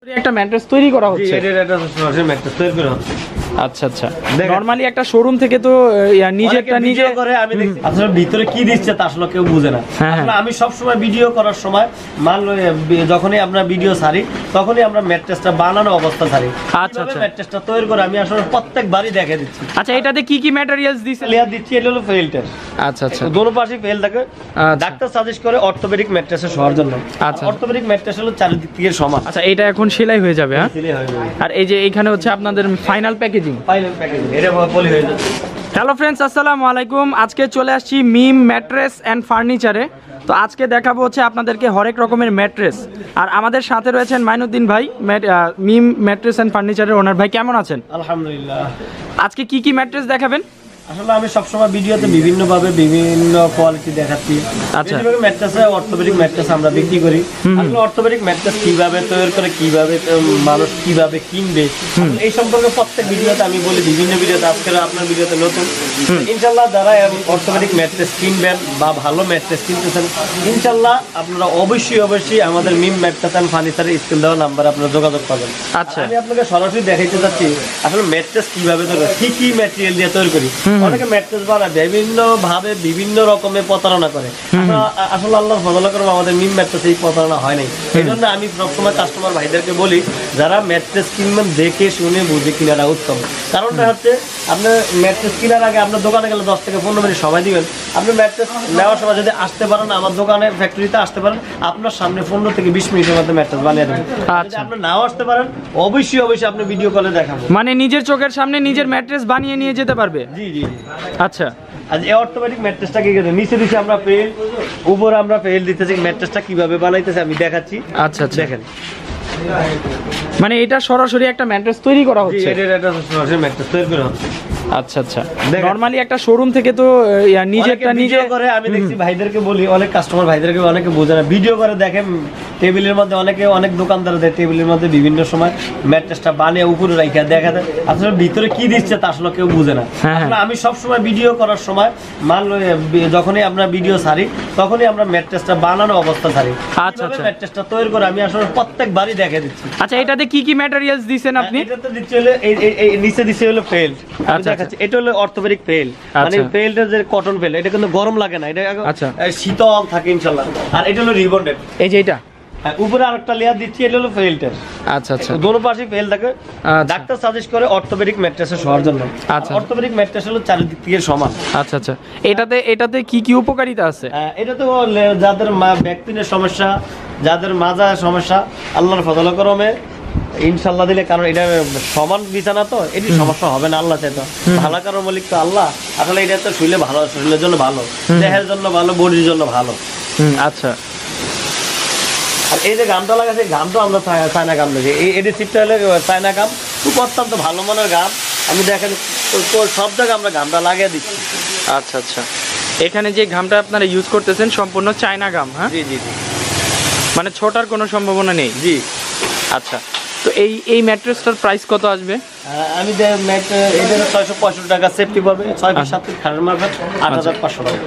একটা ম্যাট্রেস তৈরি করা হচ্ছে। জি, এটা একটা সরাসরি ম্যাট্রেস তৈরি করা হচ্ছে। আচ্ছা আচ্ছা, নরমালি একটা শোরুম থেকে তো নিজেরটা নিজে করে আমি দেখি আসলে ভিতরে কি দিচ্ছে তা আসলে কেউ বুঝে না। আসলে আমি সব সময় ভিডিও করার সময় যখনই আমরা ভিডিও ছাড়ি তখনই আমরা ম্যাট্রেসটা বানানো অবস্থা ছাড়ি। আচ্ছা আচ্ছা, ম্যাট্রেসটা তৈরি করে আমি আসলে প্রত্যেকবারই দেখে দিচ্ছি। আচ্ছা, এটাতে কি কি ম্যাটেরিয়ালস দিছে? লেয়ার দিচ্ছি, এটা হলো ফেলটার। আচ্ছা আচ্ছা, দোনো পাশে ফেল থাকে। ডাক্তার সাজেস্ট করে অর্থোপেডিক ম্যাট্রেসে শোয়ার জন্য। আচ্ছা, অর্থোপেডিক ম্যাট্রেস হলো চারিদিক থেকে সমান। আচ্ছা, এটা এখন সেলাই হয়ে যাবে? হ্যাঁ, সেলাই হয়ে যাবে। আর এই যে এখানে হচ্ছে আপনাদের ফাইনাল প্যাকেজিং। এটা পলি হয়ে যাবে। হ্যালো ফ্রেন্ডস, আসসালামু আলাইকুম। আজকে চলে আসছি মিম ম্যাট্রেস অ্যান্ড ফার্নিচারে। তো আজকে দেখাবো হচ্ছে আপনাদেরকে হরেক রকমের ম্যাট্রেস। আর আমাদের সাথে রয়েছেন মাইনুদ্দিন ভাই, মিম ম্যাট্রেস অ্যান্ড ফার্নিচারের ওনার। ভাই কেমন আছেন? আলহামদুলিল্লাহ। আজকে কি কি ম্যাট্রেস দেখাবেন? আসলে আমি সবসময় ভিডিওতে বিভিন্নভাবে বিভিন্ন কোয়ালিটি দেখাচ্ছি। আচ্ছা, ম্যাট্রেসে অর্থোপেডিক ম্যাট্রেস আমরা বিক্রি করি। আসলে অর্থোপেডিক ম্যাট্রেস কিভাবে তৈরি করে, কিভাবে মানুষ কিভাবে কিনবে, এই সম্পর্কে প্রত্যেক ভিডিওতে আমি বলি। বিভিন্ন ভিডিওতে, আজকে আপনার ভিডিওতে নতুন। ইনশাল্লাহ যারা অর্থোপেডিক ম্যাট্রেস কিনবেন বা ভালো ম্যাট্রেস কিনতেছেন, ইনশাল্লাহ আপনারা অবশ্যই আমাদের মিম ম্যাট্রেস অ্যান্ড ফার্নিচারের স্ক্রিন দেওয়া নাম্বারে আপনারা যোগাযোগ করবেন। আচ্ছা, আমি আপনাকে সরাসরি দেখাইতে চাচ্ছি আসলে ম্যাট্রেস কিভাবে তৈরি করি, কি ম্যাটেরিয়াল দিয়ে তৈরি করি। অনেকে ম্যাট্রেস বানায় বিভিন্ন ভাবে বিভিন্ন রকমের প্রতারণা করে। আসলে আল্লাহর ফজল করম আমাদের মিম ম্যাট্রেস এই প্রতারণা হয় নাই। এই জন্য আমি সবসময় কাস্টমার ভাইদেরকে বলি, যারা ম্যাট্রেস কিনবেন দেখে শুনে বুঝে কিনাটা উত্তম। কারণটা হচ্ছে আপনার ম্যাট্রেস কেনার আগে আপনার দোকানে গেলে 10 থেকে 15 মিনিট সময় দিবেন। আপনি ম্যাট্রেস নেওয়ার সময় যদি আসতে পারেন, আমার দোকানে ফ্যাক্টরিতে আসতে পারেন, আপনার সামনে 15 থেকে 20 মিনিটের মধ্যে ম্যাট্রেস বানিয়ে দেবেন। যদি আপনি নাও আসতে পারেন, অবশ্যই আপনি ভিডিও কলে দেখাবো। মানে নিজের চোখের সামনে নিজের ম্যাট্রেস বানিয়ে নিয়ে যেতে পারবে? জি জি। আচ্ছা, আজ এই অর্থোপেডিক ম্যাট্রেসটা কি করে নিচে দিছি আমরা ফেল, উপরে আমরা ফেল দিতেছি। ম্যাট্রেসটা কিভাবে বানাইতেছে আমি দেখাচ্ছি। আচ্ছা আচ্ছা, দেখেন। মানে এটা সরাসরি একটা ম্যাট্রেস তৈরি করা হচ্ছে। এটা একটা সরাসরি ম্যাট্রেস তৈরি করা হচ্ছে। আচ্ছা আচ্ছা, নরমালি একটা শোরুম থেকে তো নিজেরটা নিজে করে আমি দেখছি। ভাইদেরকে বলি, অনেক কাস্টমার ভাইদেরকে অনেকে বোঝে না, ভিডিও করে দেখেন টেবিলের মধ্যে, অনেক দোকানদার দেয় টেবিলের মধ্যে বিভিন্ন সময় ম্যাট্রেসটা বানিয়ে উপরে রাখা দেখা দেয়। আসলে ভিতরে কি দিচ্ছে তা আসলে কেউ বুঝে না। আমি সবসময় ভিডিও করার সময় যখনই আমরা ভিডিও ছাড়ি তখনই আমরা ম্যাট্রেসটা বানানো অবস্থা ছাড়ি। আচ্ছা আচ্ছা, ম্যাট্রেসটা তৈরি করে আমি আসলে প্রত্যেকবারই দেখে দিচ্ছি। আচ্ছা, এটাতে কি কি ম্যাটেরিয়ালস দিবেন আপনি? এটাতে দিচ্ছি হলো এই নিচে দিচ্ছে হলো ফেল। আচ্ছা, এটা হলো অর্থোপেডিক ফেল। মানে ফেলটা যে কটন ফেল, এটা কিন্তু গরম লাগে না, এটা শীতল থাকে ইনশাআল্লাহ। আর এটা হলো রিবন্ডেড। এই যে এটা উপরে আরেকটা লেয়ার দিচ্ছি, এটা হলো ফেলটা। আচ্ছা আচ্ছা, দোনো পাশে ফেল থাকে। ডাক্তার সাজেস্ট করে অর্থোপেডিক ম্যাট্রেসে শোয়ার জন্য। আচ্ছা, অর্থোপেডিক ম্যাট্রেস হলো চারিদিক থেকে সমান। আচ্ছা আচ্ছা, এটাতে কি কি উপকারিতা আছে? এটাতে যাদের ব্যাক পেইনের সমস্যা, যাদের মাজা সমস্যা, আল্লাহর ফজল করমে ইনশাল্লাহ দিলে, কারণ এটা সমান বিছানা তো এটি সমস্যা হবে না। আল্লাহ চাইতো ভালো, কারণ মালিক তো আল্লাহ। আসলে এটা তো শুইলে ভালো, শরীরের জন্য ভালো, দেহের জন্য ভালো, বডির জন্য ভালো। আচ্ছা, আর এই যে গামটা লাগাচ্ছে, গামটা আমরা চায়না গাম দেখি। এটি সিটটা হলে চায়না গাম, খুব অত্যন্ত ভালো মানের গাম। আমি দেখেন সব জায়গায় আমরা গামটা লাগিয়ে দিচ্ছি। আচ্ছা আচ্ছা, এখানে যে ঘামটা আপনারা ইউজ করতেছেন সম্পূর্ণ চায়না গাম? হ্যাঁ, জি জি, মানে ছোটার কোনো সম্ভাবনা নেই? জি। আচ্ছা, তো এই ম্যাট্রেসটার প্রাইস কত আসবে? আমি এটা 665 টাকা সেফটি পাবে, 6-7 খাটের মার্কেট 8500 টাকা।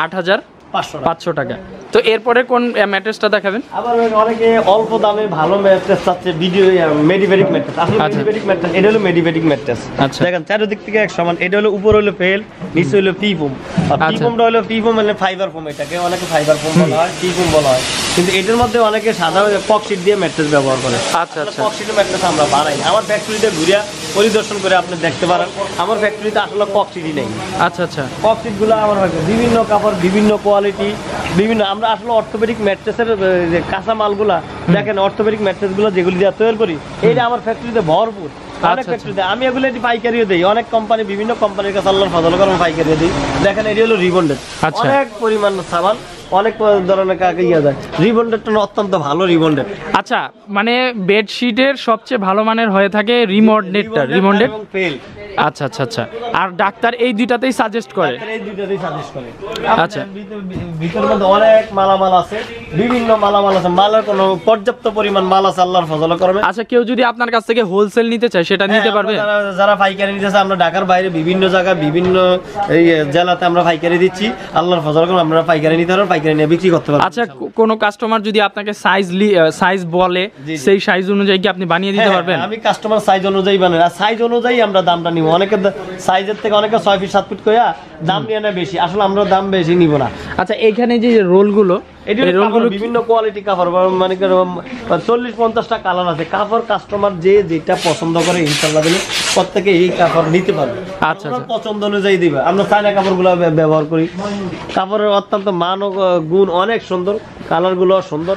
8500 টাকা। তো এরপরে কোন ম্যাট্রেসটা দেখাবেন? আবার অনেকে অল্প দামে ভালো ম্যাট্রেস চাচ্ছে, মেডিভেরিক ম্যাট্রেস। আসলে মেডিভেরিক ম্যাট্রেস, এটা হলো মেডিভেরিক ম্যাট্রেস। দেখেন চারিদিক থেকে এক সমান। এটা হলো উপর হলো ফেল, নিচে হলো পি ফোম। আর পি ফোমটা হলো পি ফোম মানে ফাইবার ফোম। এটাকে অনেকে ফাইবার ফোম বলা হয়, পি ফোম বলা হয়, কিন্তু এটার মধ্যে অনেকে সাধারণ ককশিট দিয়ে ম্যাট্রেস ব্যবহার করে। আচ্ছা আচ্ছা, ককশিটের ম্যাট্রেস আমরা বানাই। আমার ফ্যাক্টরিতে ঘুরিয়া পরিদর্শন করে আপনি দেখতে পারেন, আমার ফ্যাক্টরিতে আসলে ককশিটই নেই। আচ্ছা আচ্ছা, ককশিটগুলো আমার বিভিন্ন কাপড়, বিভিন্ন কোয়ালিটি, বিভিন্ন। আমরা আসলে অর্থোপেডিক ম্যাট্রেসের যে কাঁচা মালগুলা দেখেন, অর্থোপেডিক ম্যাট্রেসগুলো যেগুলি দিয়ে তৈরি করি, এইটা আমার ফ্যাক্টরিতে ভরপুর। অনেক ফ্যাক্টরিতে আমি এগুলো পাইকারিও দিই। অনেক কোম্পানি, বিভিন্ন কোম্পানির কাছে আল্লাহর ফজল করে পাইকারিও দিই। দেখেন এটি হলো রিবন্ডেড। অনেক পরিমাণ সামান, অনেক ধরনের কাকে ইয়ে যায়। রিবন্ডেডটা অত্যন্ত ভালো রিবন্ডেড। আচ্ছা, মানে বেডশিটের সবচেয়ে ভালো মানের হয়ে থাকে রিবন্ডেডটা। রিবন্ডেড এবং ফেল, আচ্ছা আচ্ছা আচ্ছা। আর ডাক্তার এই দুইটাতেই সাজেস্ট করে? এই দুইটাতেই সাজেস্ট করে। আচ্ছা, ভিতরের মধ্যে অনেক মালামাল আছে, বিভিন্ন মালামাল আছে, মালের কোনো পর্যাপ্ত পরিমাণ মাল আছে আল্লাহর ফজল করবে। আচ্ছা, কেউ যদি আপনার কাছ থেকে হোলসেল নিতে চায় সেটা নিতে পারবে? যারা পাইকারি নিতে চায়, আমরা ঢাকার বাইরে বিভিন্ন জায়গায় বিভিন্ন এই জেলাতে আমরা পাইকারি দিচ্ছি, আল্লাহর ফজল করবে আমরা পাইকারি নিতে পারবো, পাইকারি নিয়ে বিক্রি করতে পারবো। আচ্ছা, কোনো কাস্টমার যদি আপনাকে সাইজ বলে, সেই সাইজ অনুযায়ী কি আপনি বানিয়ে দিতে পারবেন? আমি কাস্টমার সাইজ অনুযায়ী বানাই, আর সাইজ অনুযায়ী আমরা দামটা নিব। অনেকে সাইজের থেকে অনেকে 6 ফিট 7 ফিট করে দাম নিয়ে নেয় বেশি, আসলে আমরা দাম বেশি নিব না। আচ্ছা, এইখানে যে রোলগুলো, এই রোলগুলো বিভিন্ন কোয়ালিটি কাপড়, মানে 40-50টা কালার আছে। কাপড় কাস্টমার যে যেটা পছন্দ করে ইনশাআল্লাহ দিলে প্রত্যেকে এই কাপড় নিতে পারবে। আচ্ছা আচ্ছা, পছন্দ অনুযায়ী দিবে। আমরা চায়না কাপড়গুলো ব্যবহার করি, কাপড়ের অত্যন্ত মান ও গুণ অনেক সুন্দর, কালারগুলো সুন্দর।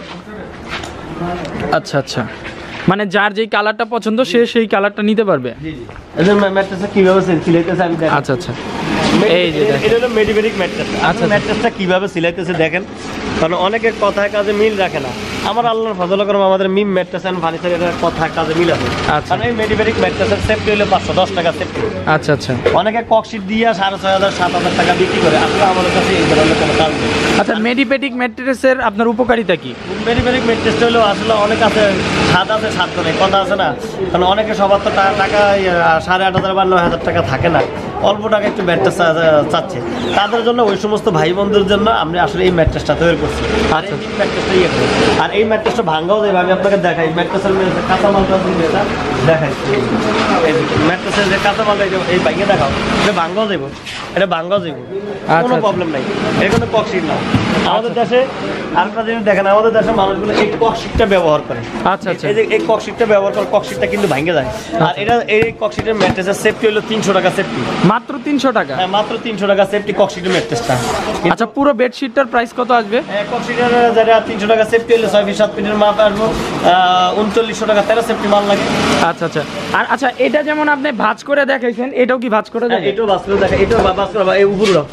আচ্ছা আচ্ছা, মানে যার যেই কালারটা পছন্দ সে সেই কালারটা নিতে পারবে। জি জি। এদের ম্যাট্রেসটা কিভাবে সিলাইতেছে আমি দেখাই। আচ্ছা আচ্ছা, এই যে এটা হলো মেডিবেরিক ম্যাট্রেস। আচ্ছা, ম্যাট্রেসটা কিভাবে সিলাইতেছে দেখেন, কারণ অনেকে কথায় কাজে মিল রাখে না। আমার আল্লাহর ফজল করম আমাদের মিম ম্যাট্রেস এন্ড ফার্নিচার এর কথায় কাজে মিল আছে। আচ্ছা, কারণ এই মেডিবেরিক ম্যাট্রেসের সেফটি হলো 510 টাকা সেফটি। আচ্ছা আচ্ছা, অনেকে ককশিট দিয়ে 6,500-7,000 টাকা বিক্রি করে, আসলে আমাদের কাছে এই ধরনের কোনো কাজ নেই। আচ্ছা, মেডিবেটিক ম্যাট্রেসের আপনার উপকারিতা কি? মেডিবেরিক ম্যাট্রেসটা হলো আসলে অনেক আছে, স্বাদ আছে স্বাদ নেই, কথা আছে না। কারণ অনেকে সবার তো টাকা 8,500 বা 9,000 টাকা থাকে না, অল্প টাকা একটু ম্যাট্রেস চাচ্ছে, তাদের জন্য ওই সমস্ত ভাই বন্ধুদের জন্য আমরা আসলে এই ম্যাট্রেসটা তৈরি করছি। আচ্ছা, এই ম্যাট্রেসটা ইয়ে করি। আর এই ম্যাট্রেসটা ভাঙাও যাবে, আমি আপনাকে দেখাই। ম্যাট্রেসের কাঁচামালটা দেখাই, ম্যাট্রেসের যে কাঁচামালটা এই বাইকে দেখাও, এটা ভাঙাও যাবো, এটা ভাঙাও যাবো, কোনো প্রবলেম নাই, এটা কোনো ককশিট না। আমাদের দেশে আরেকটা জিনিস দেখেন, আমাদের দেশের মানুষগুলো এই ককশিটটা ব্যবহার করে। আচ্ছা আচ্ছা, এই যে এই ককশিটটা ব্যবহার করে, ককশিটটা কিন্তু ভাঙে যায়। আর এটা এই ককশিটের ম্যাট্রেসের সেফটি হলো 300 টাকা সেফটি। মাত্র 300 টাকা? হ্যাঁ, মাত্র 300 টাকা সেফটি ককশিটের ম্যাট্রেসটা। আচ্ছা, পুরো বেডশিটটার প্রাইস কত আসবে? ককশিটের যেটা 300 টাকা সেফটি হলে 6 ফিট 7 ফিটের মাপ আসবো 3900 টাকা 13 সেফটি মাল লাগে। আচ্ছা আচ্ছা। আর আচ্ছা, এটা যেমন আপনি ভাঁজ করে দেখাইছেন, এটাও কি ভাঁজ করে দেখেন? এটাও ভাঁজ করে দেখা, এটাও ভাঁজ করে, এই উপরটা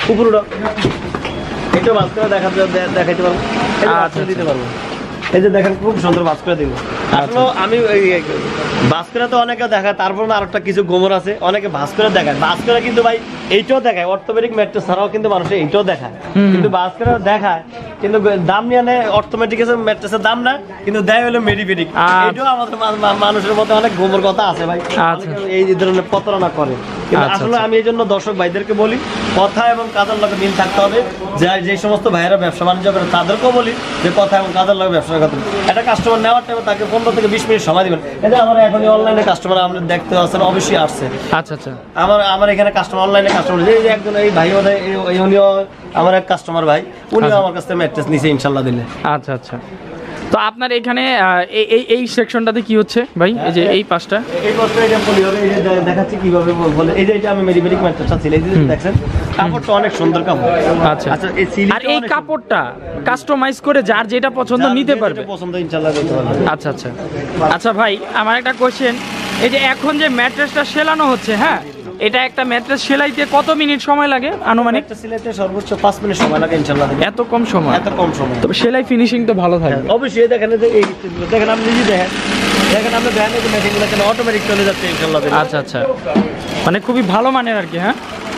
এটাও ভাঁজ করে দেখাইতে পারবো, আচ্ছা দিতে পারবো। এই যে দেখেন, খুব সুন্দর ভাঁজ করে দিব। আসলে আমি ভাঁজ করে তো অনেকে দেখায়, তারপর আরেকটা কিছু গোমর আছে, অনেকে ভাঁজ করে দেখায়। ভাঁজ করে কিন্তু ভাই এইটাও দেখায়, অর্থোপেডিক ম্যাট্রেস ছাড়াও কিন্তু মানুষ এইটাও দেখায়, কিন্তু ভাঁজ করে দেখায় কিন্তু দাম নিয়ে নেয় অর্থোপেডিক ম্যাট্রেসের দাম না, কিন্তু দেয় হলো মেডিপেডিক। এটাও আমাদের মানুষের মধ্যে অনেক গোমর কথা আছে ভাই, এই ধরনের প্রতারণা করে। কিন্তু আসলে আমি এই জন্য দর্শক ভাইদেরকে বলি, কথা এবং কাজের লগে মিল থাকতে হবে। যে সমস্ত ভাইয়েরা ব্যবসা বাণিজ্য করে তাদেরকেও বলি যে কথা এবং কাজের লগে ব্যবসা করতে হবে। একটা কাস্টমার নেওয়ার টাইমে তাকে 15 থেকে 20 মিনিট সময় দিবেন। এটা আমার এখন অনলাইনে কাস্টমার আপনি দেখতে পাচ্ছেন, অবশ্যই আসছে। আচ্ছা আচ্ছা, আমার এখানে কাস্টমার অনলাইনে কাস্টমার, যে একজন এই ভাই উনিও আমার এক কাস্টমার ভাই, উনিও আমার কাছ থেকে ম্যাট্রেস নিছে ইনশাল্লাহ দিলে। আচ্ছা আচ্ছা। তো আপনার এখানে এই সেকশনটাতে কি হচ্ছে ভাই? এই যে এই পাশটা, এই পাশটা এটা বলি হবে, এই যে দেখাচ্ছি কিভাবে বলে। এই যে এটা আমি মেডিবেরিক ম্যাট্রেসটা ছিল, এই যে দেখছেন কাপড়টা অনেক সুন্দর কাপড়। আচ্ছা আচ্ছা, এই সিলিংটা আর এই কাপড়টা কাস্টমাইজ করে যার যেটা পছন্দ নিতে পারবে, পছন্দ ইনশাআল্লাহ করতে পারবে। আচ্ছা আচ্ছা আচ্ছা। ভাই, আমার একটা কোশ্চেন, এই যে এখন যে ম্যাট্রেসটা সেলানো হচ্ছে, হ্যাঁ, এটা একটা ম্যাট্রেস সেলাইতে কত মিনিট সময় লাগে আনুমানিক? একটা সেলাইতে সর্বোচ্চ 5 মিনিট সময় লাগে ইনশাআল্লাহ। এত কম সময়? এত কম সময়। তবে সেলাই ফিনিশিং তো ভালো থাকবে অবশ্যই। দেখেন যে এই দেখেন, আপনি নিজে দেখেন আপনি দেখেন এই মেশিনগুলো কেন অটোমেটিক চলে যাচ্ছে ইনশাআল্লাহ। আচ্ছা আচ্ছা, মানে খুবই ভালো মানের আর কি। হ্যাঁ,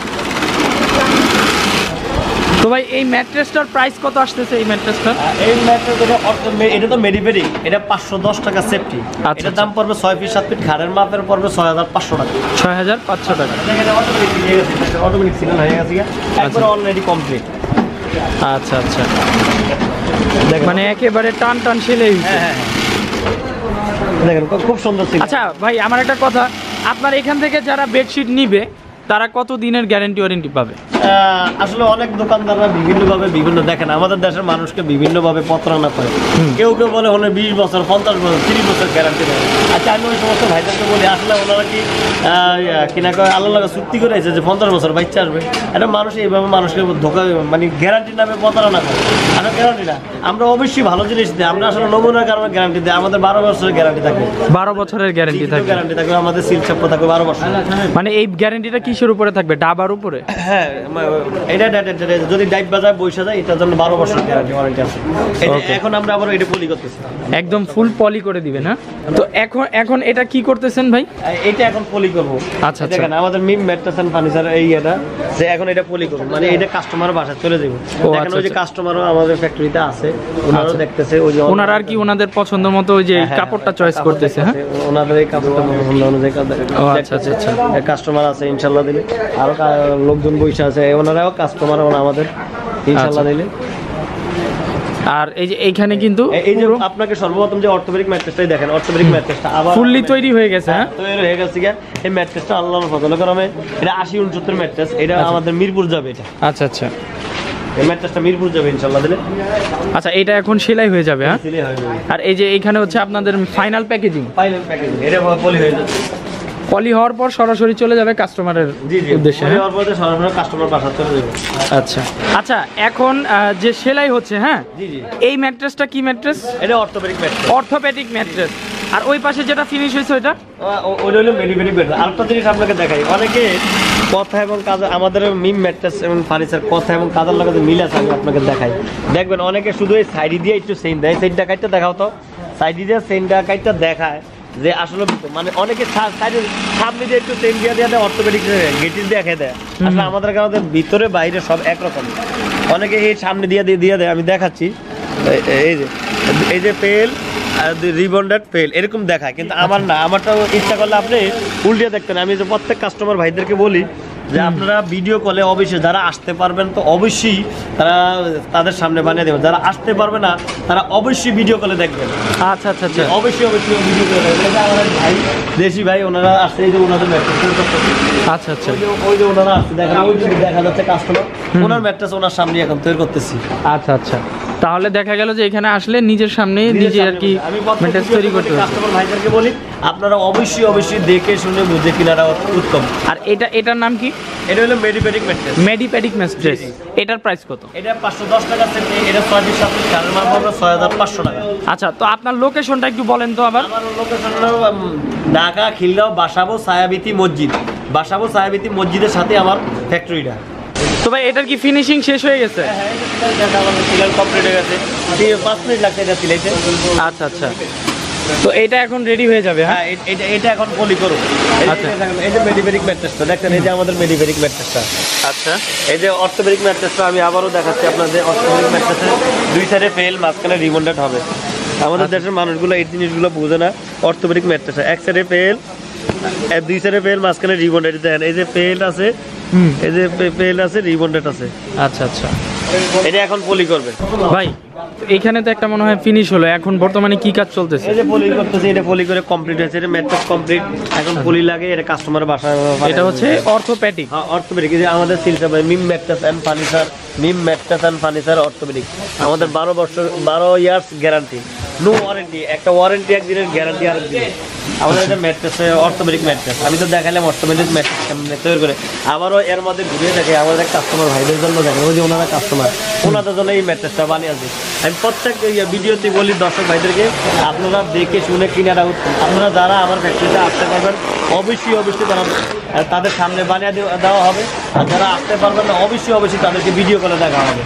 তো ভাই এই ম্যাট্রেসটার প্রাইস কত আসতেছে? এই ম্যাট্রেসটা, এই ম্যাট্রেস এটা তো মেডিবেরিক, এটা 510 টাকা সেফটি। এটার দাম পড়বে 6 ফিট 7 ফিট, ঘাড়ের মাপের পড়বে 6,500 টাকা। 6,500 টাকা। দেখেন অটোমেটিক সিলেন হয়ে গেছে, একবার অলরেডি কমপ্লিট। আচ্ছা আচ্ছা, মানে একেবারে টান টান সেলাই। হ্যাঁ, দেখেন খুব সুন্দর ছিল। আচ্ছা ভাই, আমার একটা কথা, আপনার এখান থেকে যারা বেডশিট নিবে তারা কত দিনের গ্যারান্টি ওয়ারেন্টি পাবে? আসলে অনেক দোকানদাররা বিভিন্নভাবে বিভিন্ন, দেখেন আমাদের দেশের মানুষকে বিভিন্নভাবে প্রতারণা করে। কেউ বলে 20 বছর 50 বছর 30 বছর গ্যারান্টি দেয়। আচ্ছা, আমি ওই সমস্ত ভাইদেরকে বলি, আসলে ওনারা কি কিনা কয় আল্লাহ লাগা চুক্তি করে এসেছে যে 50 বছর বাচ্চা আসবে। এটা মানুষ এইভাবে মানুষকে ধোকা, মানে গ্যারান্টি নামে প্রতারণা করে। আমরা গ্যারান্টি না, আমরা অবশ্যই ভালো জিনিস দিই। আমরা আসলে নমুনার কারণে গ্যারান্টি দিই। আমাদের 12 বছরের গ্যারান্টি থাকবে। 12 বছরের গ্যারান্টি থাকবে? গ্যারান্টি থাকবে, আমাদের সিল চাপ থাকবে 12 বছর। মানে এই গ্যারান্টিটা কি কিসের উপরে থাকবে, ডাবার উপরে? হ্যাঁ, এটা যদি ডাইভ বাজায় বসে যায় এটার জন্য 12 বছর গ্যারান্টি ওয়ারেন্টি আছে। এখন আমরা আবার এটা পলি করতেছি, একদম ফুল পলি করে দিবেন। হ্যাঁ, তো এখন এটা কি করতেছেন ভাই? এটা এখন পলি করব। আচ্ছা, দেখেন আমাদের মিম ম্যাট্রেস এন্ড ফার্নিচার এই এটা যে এখন এটা পলি করব, মানে এটা কাস্টমার বাসায় চলে যাবে। দেখেন ওই যে কাস্টমারও আমাদের ফ্যাক্টরিতে আছে, ওনারাও দেখতেছে, ওই যে ওনারা আর কি ওনাদের পছন্দ মতো ওই যে কাপড়টা চয়েস করতেছে। হ্যাঁ, ওনাদের এই কাপড়টা পছন্দ অনুযায়ী আচ্ছা আচ্ছা আচ্ছা, কাস্টমার আছে ইনশাআল্লাহ দিলে, আরো লোকজন বসে আছে, ওনারাও কাস্টমার আমাদের ইনশাআল্লাহ দিলে। আর এই যে এইখানে কিন্তু এই যে আপনাকে সর্বপ্রথম যে অর্থোপেডিক ম্যাট্রেসটাই দেখেন, অর্থোপেডিক ম্যাট্রেসটা আবার ফুললি তৈরি হয়ে গেছে। হ্যাঁ, তৈরি হয়ে গেছে। এই ম্যাট্রেসটা আল্লাহর ফজলে করমে এটা 80-69 ম্যাট্রেস, এটা আমাদের মিরপুর যাবে এটা। আচ্ছা আচ্ছা, এই ম্যাট্রেসটা মিরপুর যাবে ইনশাআল্লাহ দিলে। আচ্ছা, এটা এখন সেলাই হয়ে যাবে। হ্যাঁ, সেলাই হয়ে যাবে। আর এই যে এইখানে হচ্ছে আপনাদের ফাইনাল প্যাকেজিং, এটা পলি হয়ে যাবে। পলি হওয়ার পর সরাসরি চলে যাবে কাস্টমারের উদ্দেশ্যে। পলি হওয়ার পর সরাসরি কাস্টমার বাসা চলে যাবে। আচ্ছা আচ্ছা, এখন যে সেলাই হচ্ছে, হ্যাঁ, জি জি, এই ম্যাট্রেসটা কি ম্যাট্রেস? এটা অর্থোপেডিক ম্যাট্রেস। Orthopaedic mattress. আর ওই পাশে যেটা ফিনিশ হয়েছে ওইটা ওইটা হলো মেডিপেডিক ম্যাট্রেস। আরেকটা জিনিস আপনাকে দেখাই, অনেকে কথা এবং কাজ, আমাদের মিম ম্যাট্রেস এবং ফার্নিচার কথা এবং কাজের লগে মিল আছে, আমি আপনাকে দেখাই। দেখবেন অনেকে শুধু এই সাইডি দিয়ে একটু সেম দেয়, সেন্টটা কাটতে দেখাও তো, সাইডি দিয়ে সেন্টটা কাটতে দেখায় যে আসলে মানে অনেকে সামনে দিয়ে একটু সেন্ট দিয়ে দেয়, অর্থোপেডিক গেটিস দিয়ে খেয়ে দেয়। আসলে আমাদের কাছে ভিতরে বাইরে সব একরকম। অনেকে এই সামনে দিয়ে দেয়, আমি দেখাচ্ছি। এই যে পেল রিবন্ডেড পেল এরকম দেখায়, কিন্তু আমার না, আমারটাও ইচ্ছা করলে আপনি উল্টে দেখতেন। আমি যে প্রত্যেক কাস্টমার ভাইদেরকে বলি যে আপনারা ভিডিও কলে অবশ্যই যারা আসতে পারবেন তো অবশ্যই তারা তাদের সামনে বানিয়ে দেবেন, যারা আসতে পারবে না তারা অবশ্যই ভিডিও কলে দেখবেন। আচ্ছা আচ্ছা আচ্ছা, অবশ্যই ভিডিও কলে দেখবেন। আমাদের ভাই দেশি ভাই ওনারা আসছে, এই যে ওনাদের ম্যাট্রেস। আচ্ছা আচ্ছা, ওই যে ওনারা আসছে, দেখেন ওই যে দেখা যাচ্ছে কাস্টমার, ওনার ম্যাট্রেস ওনার সামনে এখন তৈরি করতেছি। আচ্ছা আচ্ছা, তাহলে দেখা গেল যে এখানে আসলে নিজের সামনে নিজে আর কি ম্যাট্রেস তৈরি করতে হবে। কাস্টমার ভাইদেরকে বলি আপনারা অবশ্যই দেখে শুনে বুঝে কিনাটা উত্তম। আর এটার নাম কি? এটা হলো মেডিপেডিক ম্যাট্রেস। Medipedic mattress. এটার প্রাইস কত? এটা 510 টাকা সেট, এটা 6.7 কারের মাল পাবো 6500 টাকা। আচ্ছা, তো আপনার লোকেশনটা একটু বলেন তো আবার। আমার লোকেশন হলো ঢাকা খিলগাঁও বাসাবো ছায়াবিতি মসজিদ, বাসাবো ছায়াবিতি মসজিদের সাথে আমার ফ্যাক্টরিটা। তো ভাই এটার কি ফিনিশিং শেষ হয়ে গেছে? হ্যাঁ, সিলাই কমপ্লিট হয়ে গেছে, 5 মিনিট লাগছে এটা সিলাইতে। আচ্ছা আচ্ছা, তো এটা এখন রেডি হয়ে যাবে? হ্যাঁ, এটা এখন পলি করব। আচ্ছা, এই যে মেডিপেডিক ম্যাট্রেসটা দেখেন, এই যে আমাদের মেডিপেডিক ম্যাট্রেসটা। আচ্ছা, এই যে অর্থোপেডিক ম্যাট্রেসটা আমি আবারও দেখাচ্ছি আপনাদের। অর্থোপেডিক ম্যাট্রেসে দুই সাইডে ফেল, মাঝখানে রিবন্ডেড হবে। আমাদের দেশের মানুষগুলো এই জিনিসগুলো বোঝে না। অর্থোপেডিক ম্যাট্রেসে এক সাইডে ফেল, দুই সাইডে ফেল, মাঝখানে রিবন্ডেড। দেখেন এই যে ফেল আছে, এই যে ফেল আছে, রিবন্ডেড আছে। আচ্ছা আচ্ছা, এটা এখন পলি করবে ভাই। এখানে তো একটা মনে হয় ফিনিশ হলো, এখন বর্তমানে কি কাজ চলতেছে? এই যে পলি করতেছে, এটা পলি করে কমপ্লিট হয়েছে, এটা ম্যাট্রেস কমপ্লিট। এখন পলি লাগে, এটা কাস্টমার বাসায়। এটা হচ্ছে অর্থোপেডিক। হ্যাঁ, অর্থোপেডিক। এই যে আমাদের সিলটা Mim mattress and furniture, Mim mattress and furniture orthopaedic. আমাদের 12 ইয়ার্স গ্যারান্টি, নো ওয়ারেন্টি। একটা ওয়ারেন্টি একদিনের, গ্যারান্টি আর একদিন। আমাদের এটা ম্যাট্রেস অর্থোপেডিক ম্যাট্রেস, আমি তো দেখালাম অর্থোপেডিক ম্যাট্রেস কেমন তৈরি করে। আবারও এর মধ্যে ঘুরিয়ে দেখে আমাদের কাস্টমার ভাইদের জন্য দেখেন, ওই যে ওনারা কাস্টমার, ওনাদের জন্য এই ম্যাট্রেসটা বানিয়েছি। আমি প্রত্যেক ভিডিওতে বলি দর্শক ভাইদেরকে আপনারা দেখে শুনে কিনারা উত্তম। আপনারা যারা আমার ফ্যাক্টরিতে আসতে পারবেন অবশ্যই তারা তাদের সামনে বানিয়ে দেওয়া হবে। আর যারা আসতে পারবেন না অবশ্যই তাদেরকে ভিডিও করে দেখা হবে।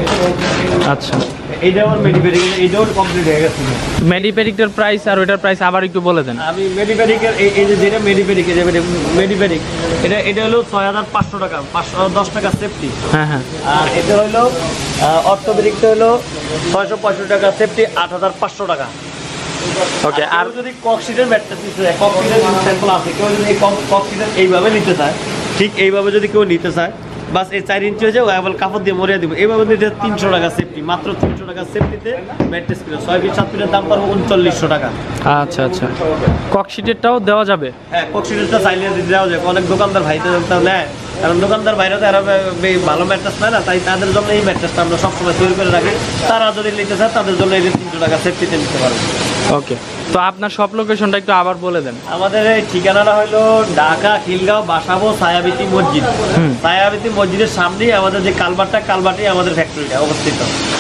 আচ্ছা, এইটা আমার মেডিপেডিক, এইটাও কমপ্লিট হয়ে গেছে। মেডিপেডিকটার প্রাইস আর ওইটার প্রাইস আবার একটু বলে দেন। আমি মেডিপেডিকের এই যে যেটা মেডিপেডিক, মেডিপেডিক এটা হলো 6500 টাকা, 510 টাকা সেফটি। হ্যাঁ হ্যাঁ, আর এটা হলো অর্থোপেডিকটা হলো 665 টাকা সেফটি, 8500 টাকা। ওকে। আর যদি ককশিটের ম্যাট্রেস নিতে চায়, ককশিটের স্যাম্পল আছে, কেউ যদি এই ককশিটের এইভাবে নিতে চায়, ঠিক এইভাবে যদি কেউ নিতে চায়, বাস এই 4 ইঞ্চি হয়ে যায়, এবার কাপড় দিয়ে মরিয়ে দিব। এইভাবে নিতে 300 টাকা সেফটি, মাত্র 300 টাকা সেফটিতে ম্যাট্রেস কিলো। 6 ফিট 7 ফিটের দাম পাবো 3900 টাকা। আচ্ছা আচ্ছা, ককশিটেরটাও দেওয়া যাবে? হ্যাঁ, ককশিটেরটা চাইলে দেওয়া যাবে। অনেক দোকানদার ভাইতে নেয়, কারণ দোকানদার ভাইরা তো এরা ভালো ম্যাট্রেস নেয় না, তাই তাদের জন্য এই ম্যাট্রেসটা আমরা সবসময় তৈরি করে রাখি। তারা যদি নিতে চায় তাদের জন্য এই 300 টাকা সেফটিতে নিতে পারবে। ওকে, তো আপনার সব লোকেশনটা একটু আবার বলে দেন। আমাদের এই ঠিকানাটা হলো ঢাকা খিলগাঁও বাসাবো ছায়াবিতি মসজিদ। ছায়াবিতি মসজিদের সামনেই আমাদের যে কালভার্টটা, কালভার্টেই আমাদের ফ্যাক্টরিটা অবস্থিত।